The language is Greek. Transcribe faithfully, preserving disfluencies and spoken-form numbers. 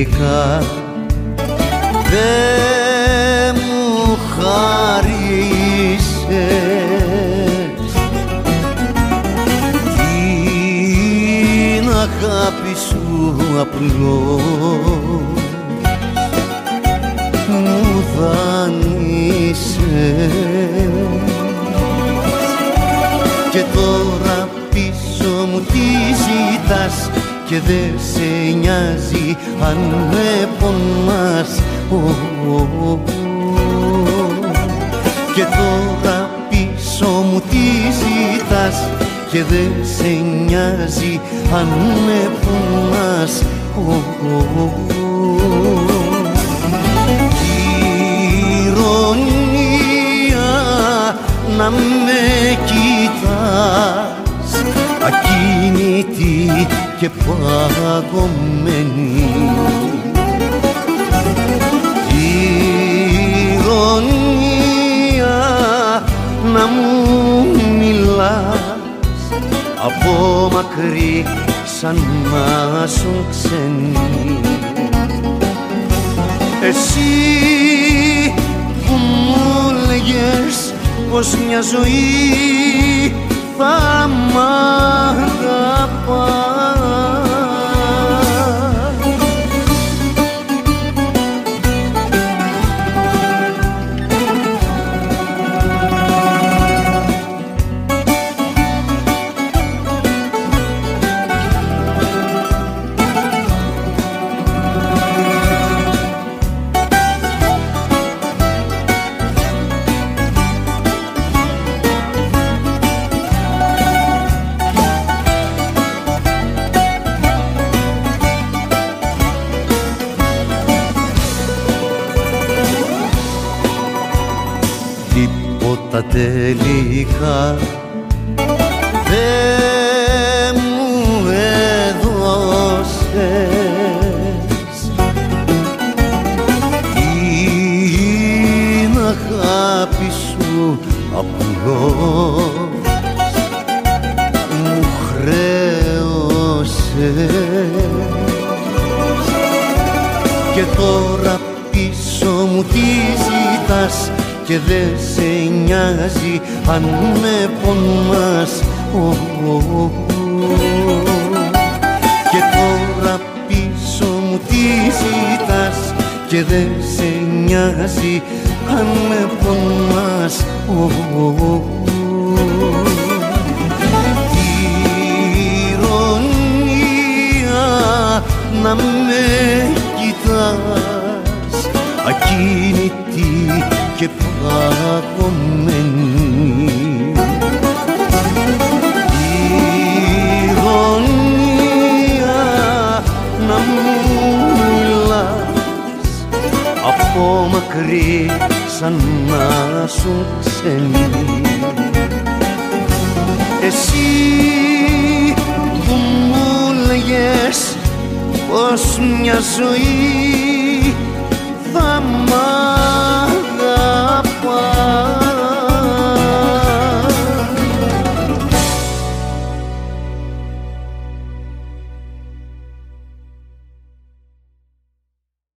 τελικά δε μου χάρισες την αγάπη σου απλώς μου δάνεισες και τώρα πίσω μου τι ζητάς και δε σε νοιάζει αν με πονάς. Oh, oh, oh. Και τώρα πίσω μου τι ζητάς και δε σε νοιάζει αν με πονάς. Oh, oh, oh. Ηρωνία να με κοιτάς ακίνητη και παγωμένη. Ηρωνία να μου μιλάς από μακρύ σαν να σου ξένη. Εσύ που μου λέγες πως μια ζωή θα μ' αγαπάς. Τίποτα τελικά δε μου έδωσες την αγάπη σου απλώς μου χρέωσες και τώρα πίσω μου τι ζητάς και δε σε νοιάζει αν με πονάς. Oh, oh, oh. Και τώρα πίσω μου τι ζητάς και δε σε νοιάζει αν με πονάς. Oh, oh, oh. Ηρωνία να με κοιτάς ακίνητη και παγωμένη. Ηρωνία να μου μιλάς από μακρύ σαν να σου ξένη. Εσύ που μου λέγες πως μια ζωή